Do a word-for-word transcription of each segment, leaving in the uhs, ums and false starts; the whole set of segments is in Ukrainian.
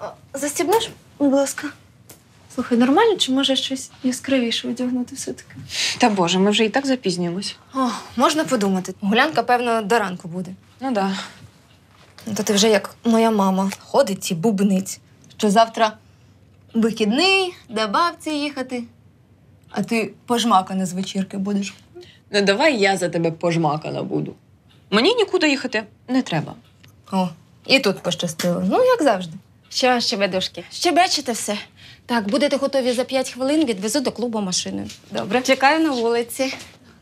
Застібнеш, будь ласка? Слухай, нормально, чи може щось яскравіше одягнути все-таки? Та боже, ми вже і так запізнюємось. О, можна подумати. Гулянка, певно, до ранку буде. Ну да. То ти вже як моя мама. Ходить і бубнить, що завтра вихідний, до бабці їхати. А ти пожмакана з вечірки будеш. Ну давай я за тебе пожмакана буду. Мені нікуди їхати не треба. О, і тут пощастило. Ну, як завжди. Що, щебедушки, щебечете все. Так, будете готові за п'ять хвилин, відвезу до клубу машиною. Добре. Чекаю на вулиці.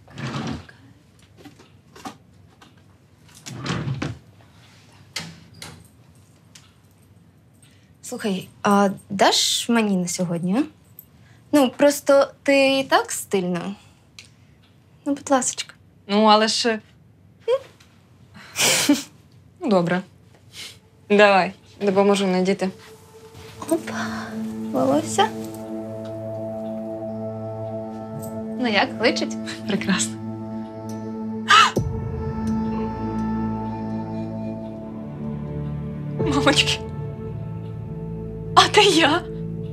Слухай, а даш мені на сьогодні, а? Ну, просто ти і так стильно. Ну, будь ласочка. Ну, але ж... Ну, добре. Давай, допоможу надіти. Опа, волосся. Ну як, кличуть? Прекрасно. Мамочки. А де я?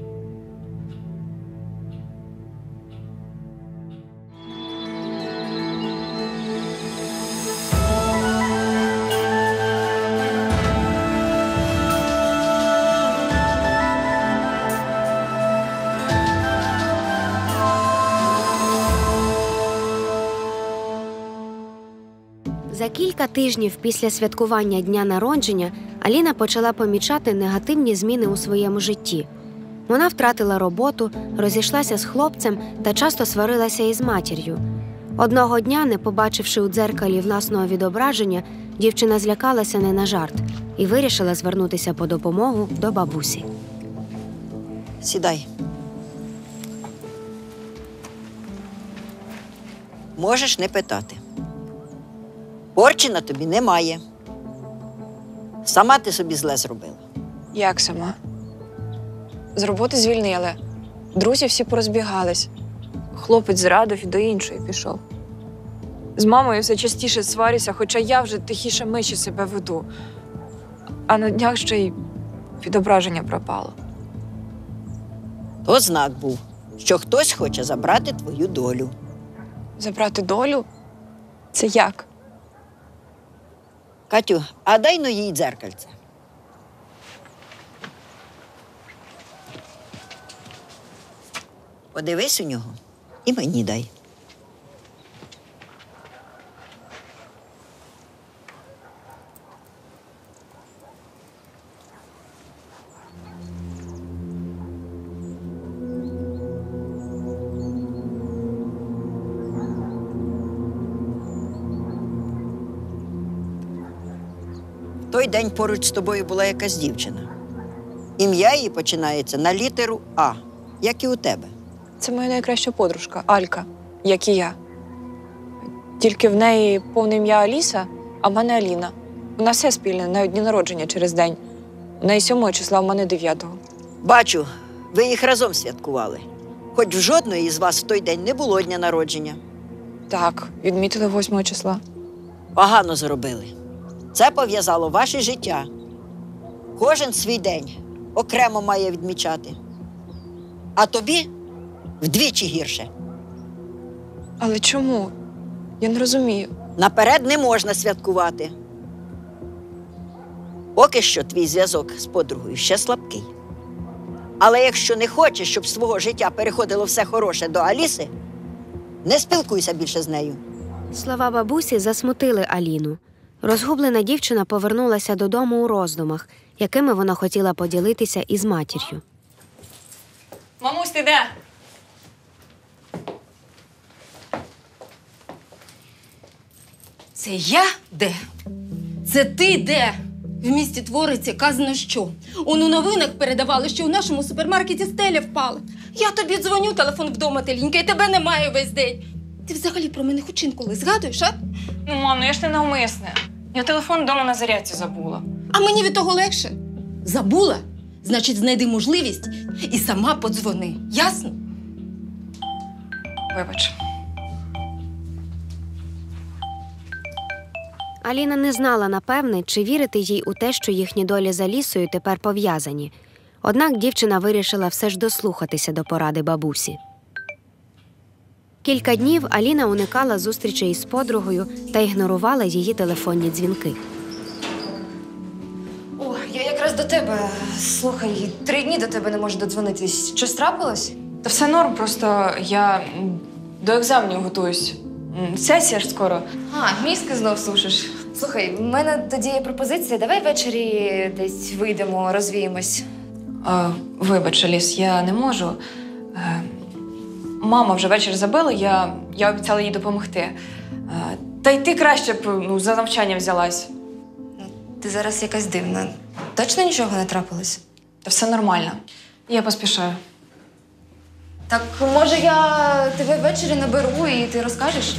За кілька тижнів після святкування дня народження Аліна почала помічати негативні зміни у своєму житті. Вона втратила роботу, розійшлася з хлопцем та часто сварилася із матір'ю. Одного дня, не побачивши у дзеркалі власного відображення, дівчина злякалася не на жарт і вирішила звернутися по допомогу до бабусі. Сідай. Можеш не питати. Порчі на тобі немає. Сама ти собі зле зробила. Як сама? З роботи звільнили. Друзі всі порозбігались. Хлопець зрадив і до іншої пішов. З мамою все частіше сварюся, хоча я вже тихіше миші себе веду. А на днях ще й відображення пропало. То знак був, що хтось хоче забрати твою долю. Забрати долю? Це як? Катю, а дай но їй дзеркальце. Подивись у нього і мені дай. В той день поруч з тобою була якась дівчина. Ім'я її починається на літеру А, як і у тебе. Це моя найкраща подружка, Алька, як і я. Тільки в неї повне ім'я Аліса, а в мене Аліна. У нас все спільне, навіть дні народження через день. У неї сьомого числа, а в мене дев'ятого. Бачу, ви їх разом святкували. Хоч в жодної із вас в той день не було дня народження. Так, відмітили восьмого числа. Погано зробили. Це пов'язало ваше життя. Кожен свій день окремо має відмічати. А тобі вдвічі гірше. Але чому? Я не розумію. Наперед не можна святкувати. Поки що твій зв'язок з подругою ще слабкий. Але якщо не хочеш, щоб з свого життя переходило все хороше до Аліси, не спілкуйся більше з нею. Слова бабусі засмутили Аліну. Розгублена дівчина повернулася додому у роздумах, якими вона хотіла поділитися із матір'ю. Мамусь, ти де? Це я де? Це ти де? В місті твориться казано що. Он у новинах передавали, що у нашому супермаркеті стеля впала. Я тобі дзвоню, телефон вдома теленька, і тебе немає весь день. Ти взагалі про мене хоч інколи згадуєш, а? Ну, мам, ну я ж не навмисне. Я телефон вдома на зарядці забула. А мені від того легше. Забула? Значить, знайди можливість і сама подзвони. Ясно? Вибач. Аліна не знала, напевне, чи вірити їй у те, що їхні долі з Алісою тепер пов'язані. Однак дівчина вирішила все ж дослухатися до поради бабусі. Кілька днів Аліна уникала зустрічей із подругою та ігнорувала її телефонні дзвінки. О, я якраз до тебе. Слухай, три дні до тебе не можу додзвонитись. Щось трапилось? Та все норм, просто я м, до екзаменів готуюсь. М, Сесія ж скоро. А, мізки знов сушиш. Слухай, в мене тоді є пропозиція. Давай ввечері десь вийдемо, розвіємось. А, вибач, Аліс, я не можу. Е, мама вже вечір забила, я, я обіцяла їй допомогти. Е, та й ти краще б ну, за навчання взялась. Ти зараз якась дивна. Точно нічого не трапилось? Та все нормально. Я поспішаю. Так, може, я тебе ввечері наберу і ти розкажеш?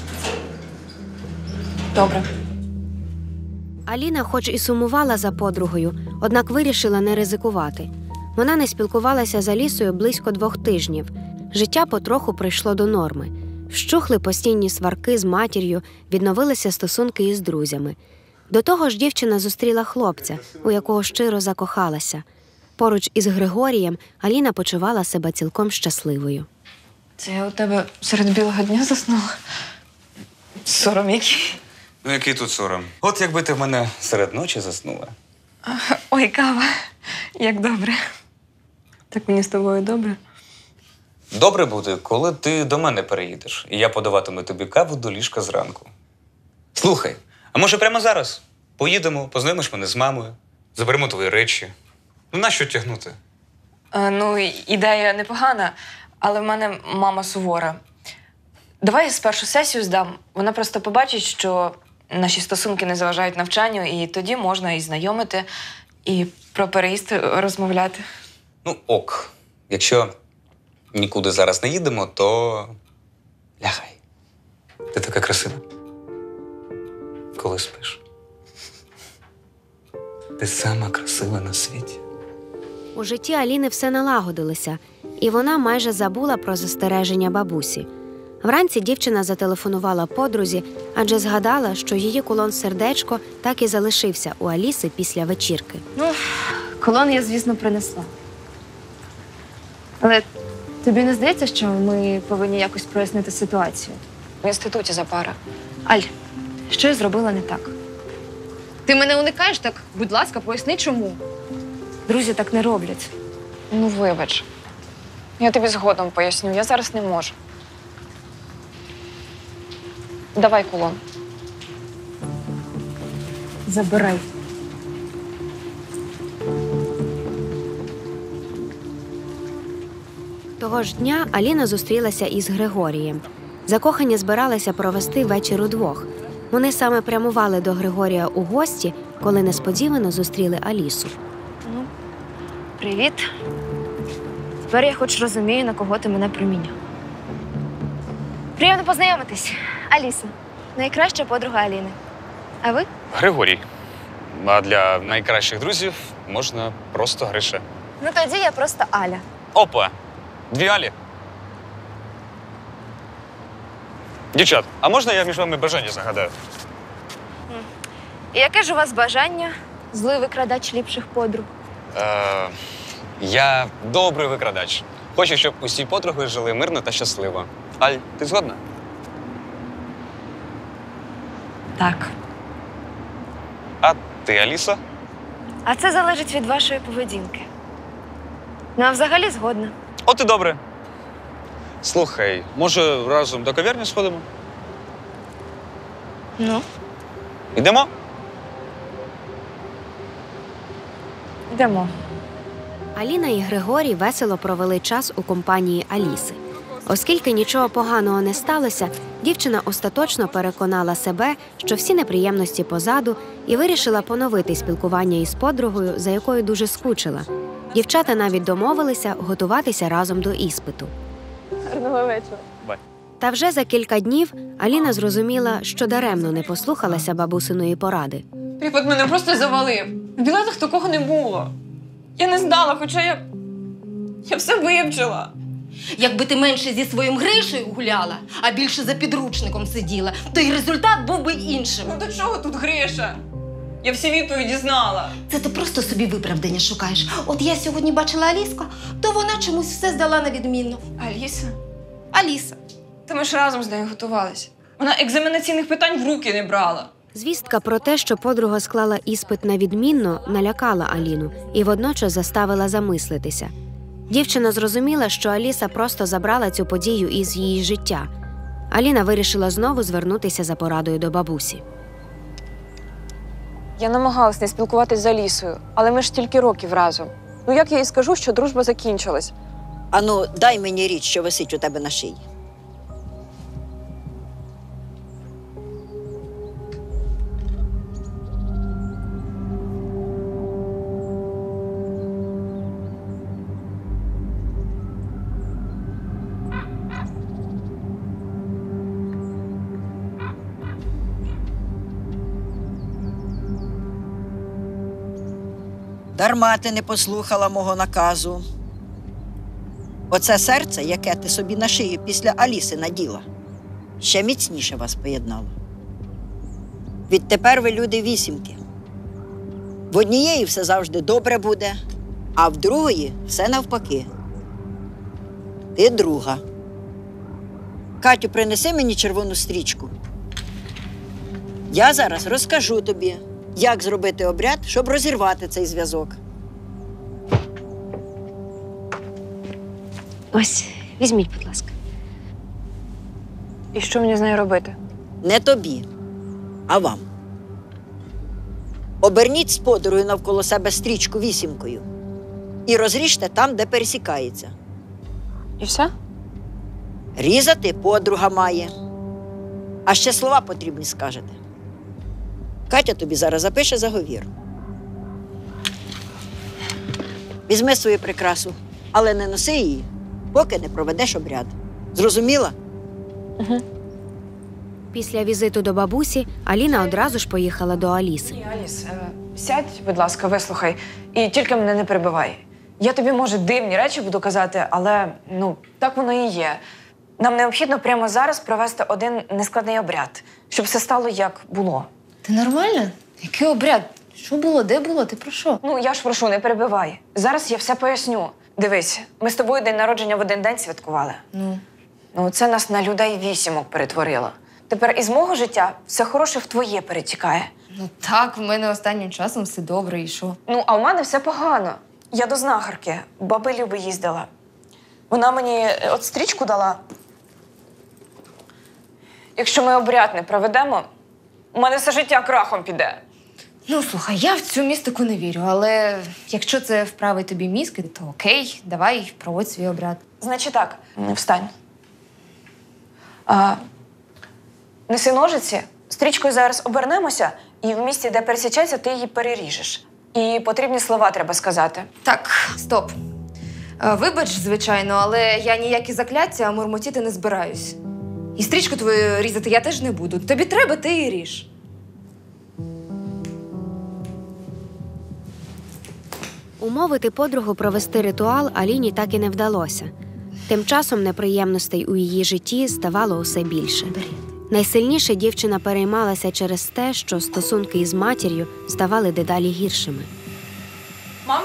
Добре. Аліна хоч і сумувала за подругою, однак вирішила не ризикувати. Вона не спілкувалася з Алісою близько двох тижнів. Життя потроху прийшло до норми. Вщухли постійні сварки з матір'ю, відновилися стосунки із друзями. До того ж дівчина зустріла хлопця, у якого щиро закохалася. Поруч із Григорієм Аліна почувала себе цілком щасливою. Це я у тебе серед білого дня заснула? Сором який. Ну, який тут сором? От якби ти в мене серед ночі заснула. Ой, кава, як добре. Так мені з тобою добре. Добре буде, коли ти до мене переїдеш, і я подаватиму тобі каву до ліжка зранку. Слухай, а може прямо зараз? Поїдемо, познайомиш мене з мамою, заберемо твої речі. Ну, нащо тягнути? А, ну, і- ідея непогана, але в мене мама сувора. Давай я спершу сесію здам. Вона просто побачить, що наші стосунки не заважають навчанню, і тоді можна і знайомити, і про переїзд розмовляти. Ну, ок. Якщо нікуди зараз не їдемо, то лягай. Ти така красива. Коли спиш. Ти сама красива на світі. У житті Аліни все налагодилося, і вона майже забула про застереження бабусі. Вранці дівчина зателефонувала подрузі, адже згадала, що її кулон-сердечко так і залишився у Аліси після вечірки. Ну, колон я, звісно, принесла. Але тобі не здається, що ми повинні якось прояснити ситуацію? В інституті за пара. Аль, що я зробила не так? Ти мене уникаєш, так, будь ласка, поясни, чому. Друзі так не роблять. Ну, вибач. Я тобі згодом поясню, я зараз не можу. Давай кулон. Забирай. Того ж дня Аліна зустрілася із Григорієм. Закохані збиралися провести вечір удвох. Вони саме прямували до Григорія у гості, коли несподівано зустріли Алісу. Ну, привіт. Тепер я хоч розумію, на кого ти мене проміняв. Приємно познайомитись. Аліса, найкраща подруга Аліни. А ви? Григорій. А для найкращих друзів можна просто Гриша. Ну тоді я просто Аля. Опа! Дві Алі. Дівчат, а можна я між вами бажання загадаю? І яке ж у вас бажання? Злий викрадач ліпших подруг. Е, я добрий викрадач. Хочу, щоб усі подруги жили мирно та щасливо. Аль, ти згодна? Так. А ти, Аліса? А це залежить від вашої поведінки. Ну, а взагалі згодна. От і добре. Слухай, може, разом до кав'ярні сходимо? Ну? Йдемо? Йдемо. Аліна і Григорій весело провели час у компанії Аліси. Оскільки нічого поганого не сталося, дівчина остаточно переконала себе, що всі неприємності позаду, і вирішила поновити спілкування із подругою, за якою дуже скучила. Дівчата навіть домовилися готуватися разом до іспиту. Гарного вечора. Та вже за кілька днів Аліна зрозуміла, що даремно не послухалася бабусиної поради. Припад мене просто завалив. В білетах такого не було. Я не здала, хоча я. Я все вивчила. Якби ти менше зі своїм Гришею гуляла, а більше за підручником сиділа, то й результат був би іншим. Ну до чого тут Гриша? Я всі відповіді знала. Це ти просто собі виправдання шукаєш. От я сьогодні бачила Аліску, то вона чомусь все здала на відмінно. Аліса? Аліса. Та ми ж разом з нею готувалися. Вона екзаменаційних питань в руки не брала. Звістка про те, що подруга склала іспит на відмінно, налякала Аліну і водночас заставила замислитися. Дівчина зрозуміла, що Аліса просто забрала цю подію із її життя. Аліна вирішила знову звернутися за порадою до бабусі. Я намагалась не спілкуватись з Алісою, але ми ж стільки років разом. Ну як я їй скажу, що дружба закінчилась? Ану, дай мені річ, що висить у тебе на шиї. Дарма ти не послухала мого наказу. Оце серце, яке ти собі на шию після Аліси наділа, ще міцніше вас поєднало. Відтепер ви люди вісімки. В однієї все завжди добре буде, а в другої все навпаки. Ти друга. Катю, принеси мені червону стрічку. Я зараз розкажу тобі, як зробити обряд, щоб розірвати цей зв'язок. Ось, візьміть, будь ласка. І що мені з нею робити? Не тобі, а вам. Оберніть з подорою навколо себе стрічку вісімкою і розріжте там, де пересікається. І все? Різати подруга має. А ще слова потрібні скажете. Катя тобі зараз запише заговір. Візьми свою прикрасу, але не носи її, поки не проведеш обряд. Зрозуміла? Угу. Після візиту до бабусі Аліна одразу ж поїхала до Аліси. Ні, Аліс, е, сядь, будь ласка, вислухай. І тільки мене не перебивай. Я тобі, може, дивні речі буду казати, але, ну, так воно і є. Нам необхідно прямо зараз провести один нескладний обряд, щоб все стало, як було. Ти нормальна? Який обряд? Що було, де було? Ти про що? Ну, я ж прошу, не перебивай. Зараз я все поясню. Дивись, ми з тобою день народження в один день святкували. Ну. Ну, це нас на людей вісімок перетворило. Тепер із мого життя все хороше в твоє перетікає. Ну так, в мене останнім часом все добре, і що? Ну, а в мене все погано. Я до знахарки, баби Люби їздила. Вона мені е, от стрічку дала. Якщо ми обряд не проведемо, у мене все життя крахом піде. Ну, слухай, я в цю містику не вірю, але якщо це вправить тобі мізки, то окей, давай, проводь свій обряд. Значить так, встань. А, неси ножиці, стрічкою зараз обернемося, і в місці, де пересічається, ти її переріжеш. І потрібні слова треба сказати. Так, стоп. Е, Вибач, звичайно, але я ніякі закляття мурмотіти не збираюсь. І стрічку твою різати я теж не буду. Тобі треба, ти і ріж. Умовити подругу провести ритуал Аліні так і не вдалося. Тим часом неприємностей у її житті ставало усе більше. Найсильніше дівчина переймалася через те, що стосунки із матір'ю ставали дедалі гіршими. Мам?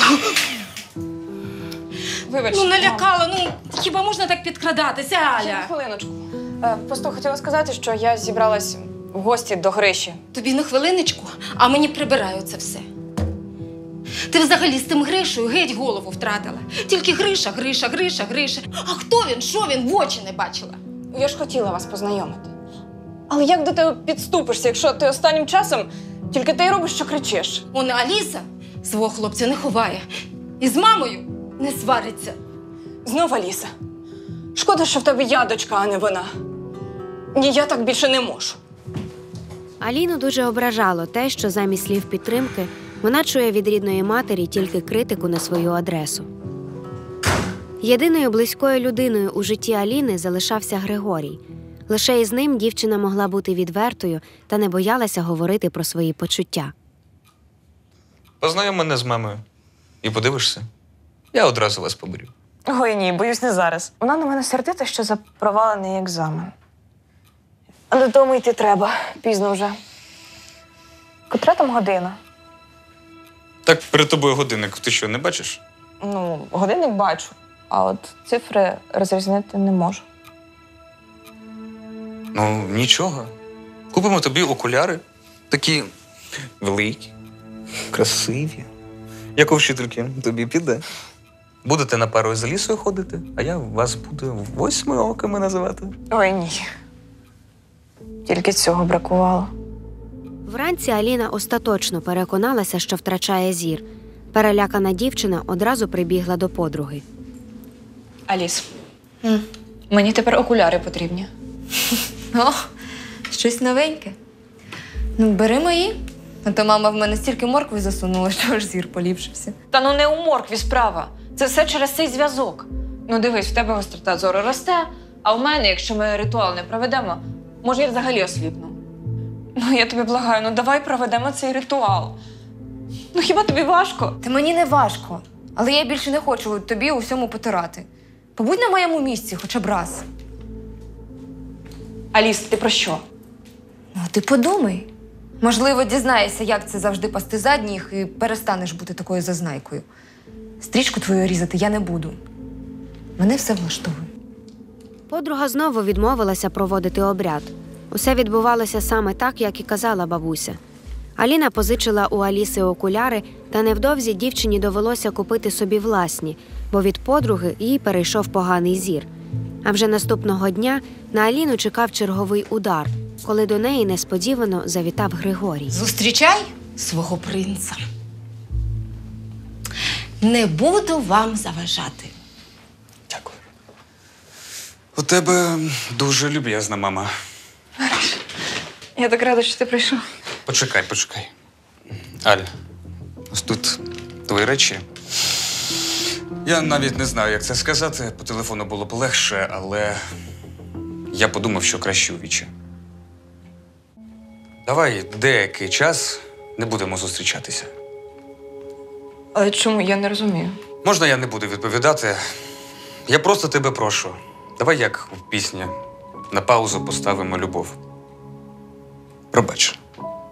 Вибач. Ну, мам. налякала, ну, хіба можна так підкрадатися, Ще Аля? хвилиночку. Е, просто хотіла сказати, що я зібралась в гості до Гриші. Тобі на хвилиночку, а мені прибираю це все. Ти взагалі з тим Гришею геть голову втратила. Тільки Гриша, Гриша, Гриша, Гриша. А хто він, що він, в очі не бачила. Я ж хотіла вас познайомити. Але як до тебе підступишся, якщо ти останнім часом тільки ти й робиш, що кричиш? Вона Аліса свого хлопця не ховає. І з мамою не свариться. Знов Аліса. Шкода, що в тебе я дочка, а не вона. Ні, я так більше не можу. Аліну дуже ображало те, що замість слів підтримки вона чує від рідної матері тільки критику на свою адресу. Єдиною близькою людиною у житті Аліни залишався Григорій. Лише із ним дівчина могла бути відвертою та не боялася говорити про свої почуття. Познайом мене з мамою. І подивишся, я одразу вас поберю. Ой, ні, боюсь, не зараз. Вона на мене сердита, що за провалений екзамен. А додому йти треба. Пізно вже. Котра там година? Так перед тобою годинник, ти що, не бачиш? Ну, годинник бачу, а от цифри розрізнити не можу. Ну, нічого. Купимо тобі окуляри. Такі великі, красиві. Як у вчительки, тобі піде. Будете на пару з Алісою ходити, а я вас буду восьми оками називати. Ой, ні. Тільки цього бракувало. Вранці Аліна остаточно переконалася, що втрачає зір. Перелякана дівчина одразу прибігла до подруги. Аліс, М. мені тепер окуляри потрібні. О, щось новеньке. Ну, бери мої. А то мама в мене стільки моркви засунула, що аж зір поліпшився. Та ну не у моркві справа. Це все через цей зв'язок. Ну дивись, в тебе гострота зору росте, а в мене, якщо ми ритуал не проведемо, може я взагалі осліпну. Ну я тобі благаю, ну давай проведемо цей ритуал. Ну хіба тобі важко? Та мені не важко, але я більше не хочу тобі у всьому потирати. Побудь на моєму місці хоча б раз. Аліс, ти про що? Ну, а ти подумай. Можливо, дізнаєшся, як це завжди пасти задніх, і перестанеш бути такою зазнайкою. Стрічку твою різати я не буду. Мене все влаштовує. Подруга знову відмовилася проводити обряд. Усе відбувалося саме так, як і казала бабуся. Аліна позичила у Аліси окуляри, та невдовзі дівчині довелося купити собі власні, бо від подруги їй перейшов поганий зір. А вже наступного дня на Аліну чекав черговий удар, коли до неї несподівано завітав Григорій. Зустрічай свого принца. Не буду вам заважати. Дякую. У тебе дуже люб'язна мама. Я так рада, що ти прийшов. Почекай, почекай. Аль, ось тут твої речі. Я навіть не знаю, як це сказати. По телефону було б легше, але я подумав, що краще у вічі. Давай деякий час не будемо зустрічатися. Але чому? Я не розумію. Можна я не буду відповідати? Я просто тебе прошу. Давай, як в пісні, на паузу поставимо любов. Пробач.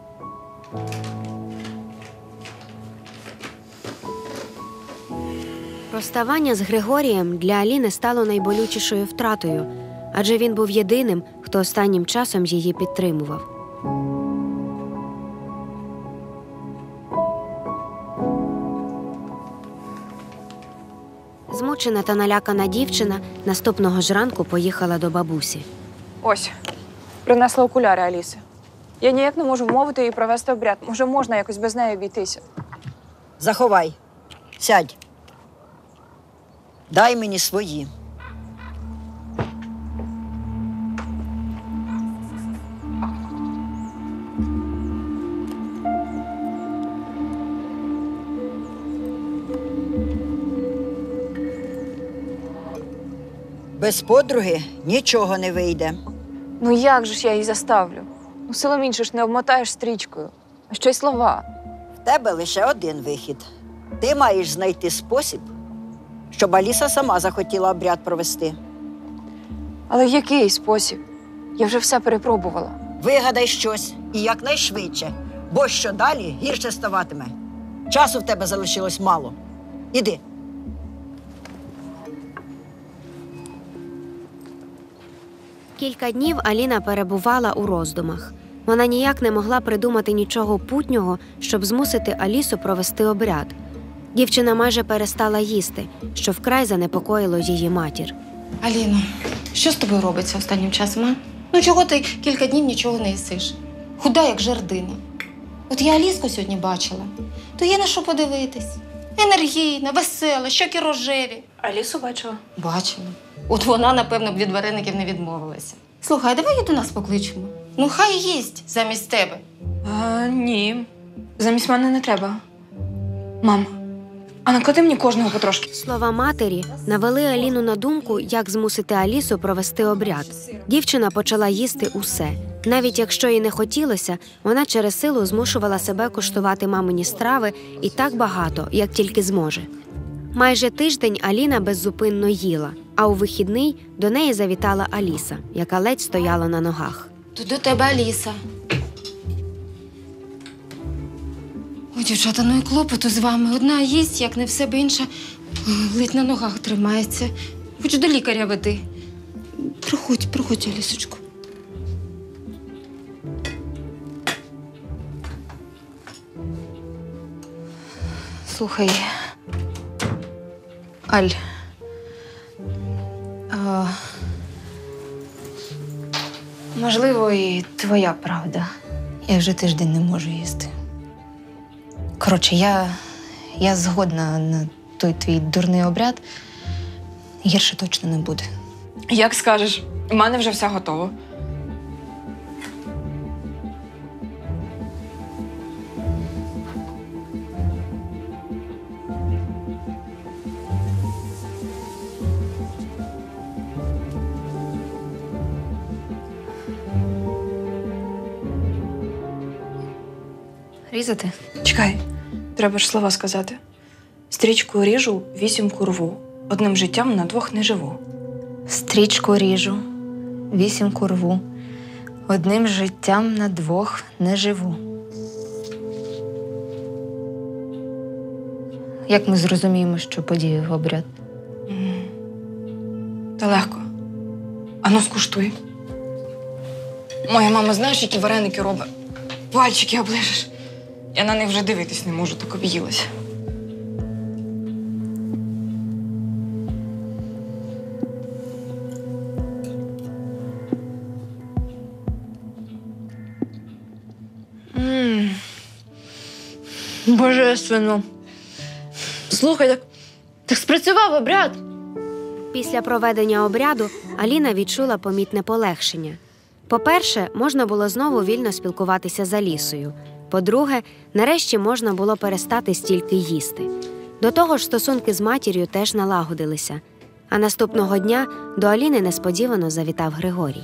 Розставання з Григорієм для Аліни стало найболючішою втратою, адже він був єдиним, хто останнім часом її підтримував. Змучена та налякана дівчина наступного ж ранку поїхала до бабусі. Ось, принесла окуляри Аліси. Я ніяк не можу вмовити її провести обряд. Може, можна якось без неї обійтися? Заховай. Сядь. Дай мені свої. Без подруги нічого не вийде. Ну як же ж я її заставлю? Ну силом інше ж не обмотаєш стрічкою. А ще й слова. В тебе лише один вихід. Ти маєш знайти спосіб, щоб Аліса сама захотіла обряд провести. Але в який спосіб? Я вже все перепробувала. Вигадай щось і якнайшвидше, бо що далі гірше ставатиме. Часу в тебе залишилось мало. Іди. Кілька днів Аліна перебувала у роздумах. Вона ніяк не могла придумати нічого путнього, щоб змусити Алісу провести обряд. Дівчина майже перестала їсти, що вкрай занепокоїло її матір. Аліно, що з тобою робиться останнім часом, а? Ну чого ти кілька днів нічого не їсиш? Худа, як жердина. От я Аліску сьогодні бачила, то є на що подивитись. Енергійна, весела, щоки рожеві. Алісу бачила? Бачила. От вона, напевно, б від вареників не відмовилася. Слухай, а давай її до нас покличемо. Ну, хай їсть замість тебе. А, ні. Замість мене не треба. Мам, а наклади мені кожного потрошки. Слова матері навели Аліну на думку, як змусити Алісу провести обряд. Дівчина почала їсти усе. Навіть якщо їй не хотілося, вона через силу змушувала себе куштувати мамині страви і так багато, як тільки зможе. Майже тиждень Аліна беззупинно їла, а у вихідний до неї завітала Аліса, яка ледь стояла на ногах. Тут до тебе Аліса. Ой, дівчата, ну і клопоту з вами. Одна їсть, як не в себе, інша е, ледь на ногах тримається. Хоч до лікаря веди. Проходь, проходь, Алісочку. Слухай, Аль, а, можливо, і твоя правда. Я вже тиждень не можу їсти. Коротше, я, я згодна на той твій дурний обряд. Гірше точно не буде. Як скажеш, у мене вже все готово. Різати? Чекай, треба ж слова сказати. Стрічку ріжу, вісімку рву. Одним життям на двох не живу. Стрічку ріжу, вісімку рву. Одним життям на двох не живу. Як ми зрозуміємо, що подіяв обряд? Та легко. Ану, скуштуй. Моя мама, знаєш, які вареники робить? Пальчики оближеш. Я на них вже дивитись не можу, так об'їлася. Ммм. Божественно. Слухай, так, так спрацював обряд. Після проведення обряду Аліна відчула помітне полегшення. По-перше, можна було знову вільно спілкуватися з Алісою. По-друге, нарешті можна було перестати стільки їсти. До того ж, стосунки з матір'ю теж налагодилися. А наступного дня до Аліни несподівано завітав Григорій.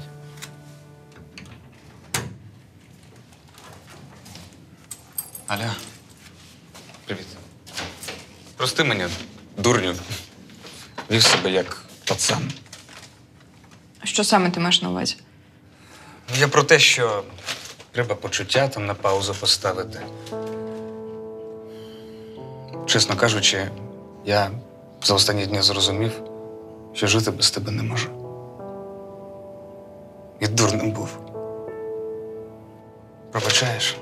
Аля, привіт. Прости мене, дурню. Вів себе як пацан. Що саме ти маєш на увазі? Я про те, що треба почуття там на паузу поставити. Чесно кажучи, я за останні дні зрозумів, що жити без тебе не можу. І дурним був. Пробачаєш?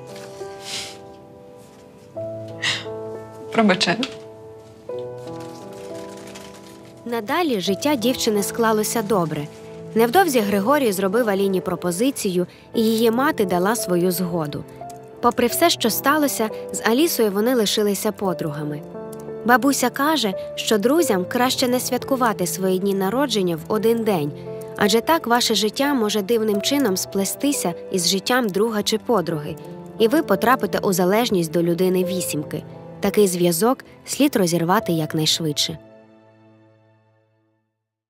Пробачаю. Надалі життя дівчини склалося добре. Невдовзі Григорій зробив Аліні пропозицію, і її мати дала свою згоду. Попри все, що сталося, з Алісою вони лишилися подругами. Бабуся каже, що друзям краще не святкувати свої дні народження в один день, адже так ваше життя може дивним чином сплестися із життям друга чи подруги, і ви потрапите у залежність до людини вісімки. Такий зв'язок слід розірвати якнайшвидше.